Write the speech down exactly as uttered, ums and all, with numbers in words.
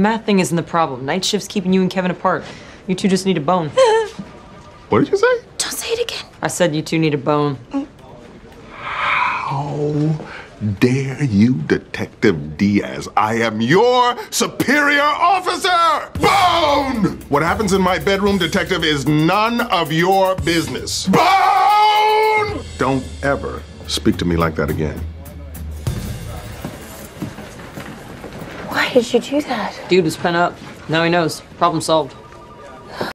math thing isn't the problem. Night shift's keeping you and Kevin apart. You two just need a bone. What did you say? Don't say it again. I said you two need a bone. How dare you, Detective Diaz? I am your superior officer! Bone! What happens in my bedroom, Detective, is none of your business. Bone! Don't ever speak to me like that again. Why did you do that? Dude was pent up. Now he knows. Problem solved.